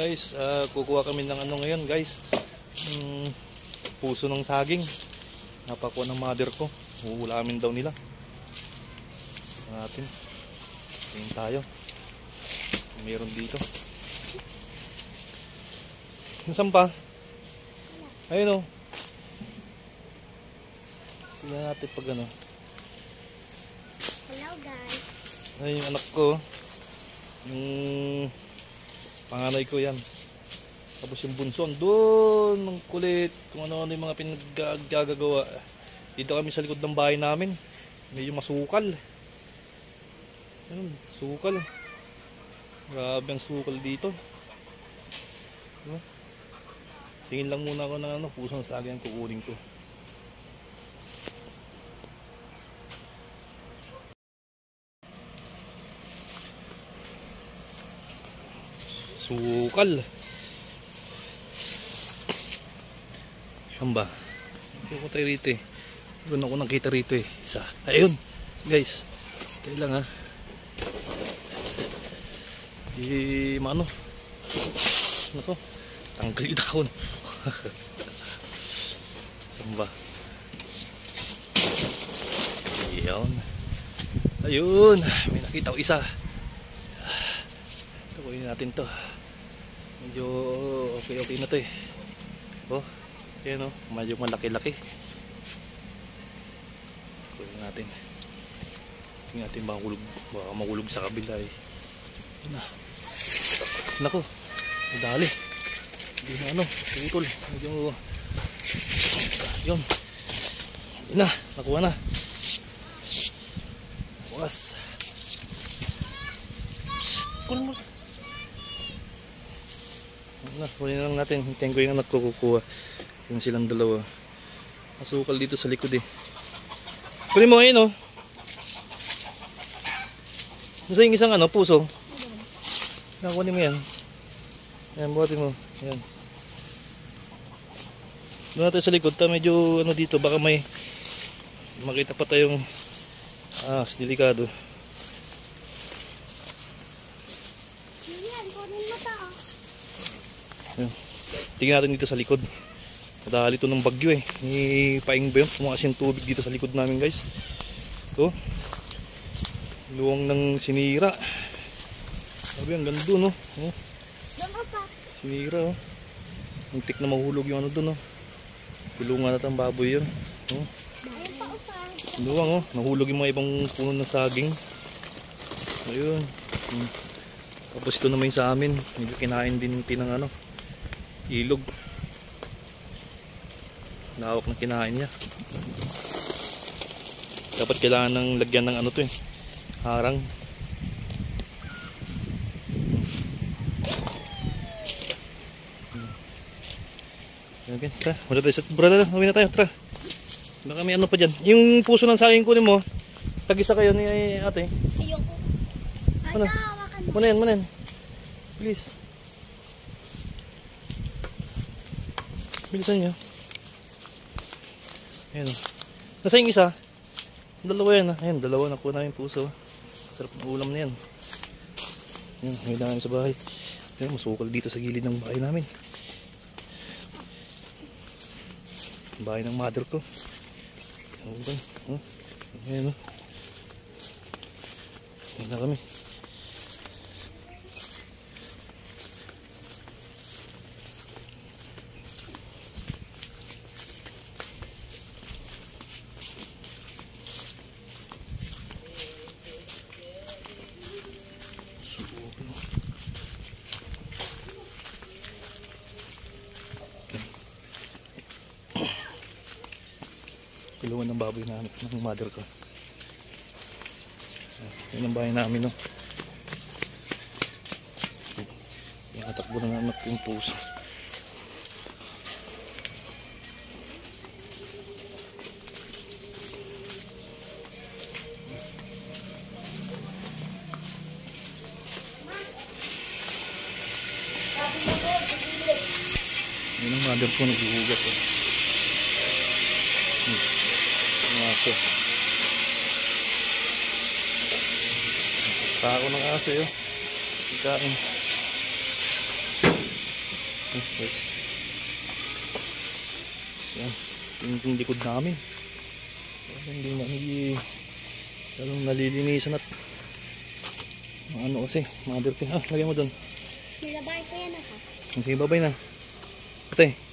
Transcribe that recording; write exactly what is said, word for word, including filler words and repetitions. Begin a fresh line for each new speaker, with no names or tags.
guys, uh, kukuha kami ng ano ngayon guys, um, puso ng saging. Napakuha ng mother ko, uulamin daw nila natin. Tingin tayo, meron dito. Nasaan pa? Ayun o. Tingnan natin pag ano.
Hello guys.
Ay, yung anak ko, yung panganay ko yan. Tapos yung bunso doon, ng kulit, kung ano-ano yung mga pinaggagawa. Dito kami sa likod ng bahay namin. Medyo masukal. Ayun, sukal. Grabe ang sukal dito. Diba? Tingin lang muna ako ng ano, pusong saging ang kukunin ko. Sukal. Saan ba? Hindi ko tayo rito eh. Doon ako nakita rito eh. Isa. Ayun. Guys. Tayo lang ha. Di mano. Ano to? Tanggal yung dahon. Saan ba? Ayun. Ayun. May nakita ko isa. Tukuyin natin to. Medyo okay okay na to eh. Oh. Ayan o, medyo malaki-laki. Kunin natin. Tingnan natin baka mahulog, baka mahulog sa kabila eh. Yun na. Nako, madali. Hindi na ano, putol. Medyo, yun. Yun na, nakuha na. Bukas. Psst, kunin mo. Na, kunin lang natin. Hintayin ko yung anak ko kukuha. Yan silang dalawa. Masukal dito sa likod eh. Kunin mo ngayon oh. Nasa yung isang ano, puso. Yan, kunin mo yan. Yan, buhatin mo. Yan. Doon natin sa likod. Ta, medyo ano dito. Baka may makita pa tayong ah, delikado.
Yan, kunin mo to.
Yan. Tingnan natin dito sa likod. Dahil ito ng bagyo eh. May paing ba yun? Tumakas yung tubig dito sa likod namin guys. Ito. Luwang ng sinira. Sabi ang ganda no. Oh.
Doon pa.
Sinira oh. Muntik na mahulog yung ano doon oh. Kulungan natin ang baboy yun. Oh.
Ayun pa upa.
Luwang oh. Nahulog yung mga ibang puno ng saging. Ayun. Hmm. Tapos ito naman sa amin. Medyo kinain din ng ano. Ilog. Nawak na kinain niya. Dapat kailangan ng lagyan ng ano to eh. Harang. Okay, tara. Muna tayo sa brada na. Uwi na tayo. Tara. Baka may ano pa dyan. Yung puso ng saging kunin mo. Tag-isa kayo ni ate.
Ayoko.
Ano? Muna yan, muna yan. Please. Bilisan nyo. Ayan o. Nasa yung isa? Dalawa yan ha. Ayan, dalawa. Nakuha namin puso. Sarap ng ulam na yan. Ayan, may namin sa bahay. Ayan, masukal dito sa gilid ng bahay namin. Bahay ng mother ko. Okay. Oh. Ayan o. Ayan na kami. Kulungan ng baboy namin, ng mother ko. Yan ang bahay namin, no? Nakatakbo na naman yung puso. Yan ang mother ko, naghuhugas, eh. Aso. Tako ng aso yun. Ikain. Oh, guys. Yan. Yung, yung likod namin. Parang hindi na hindi lalong nalilinisan at ano kasi, mother pin. Ah, lagyan mo doon.
Nilabay ko yan ako.
Sige, babay na. Ate.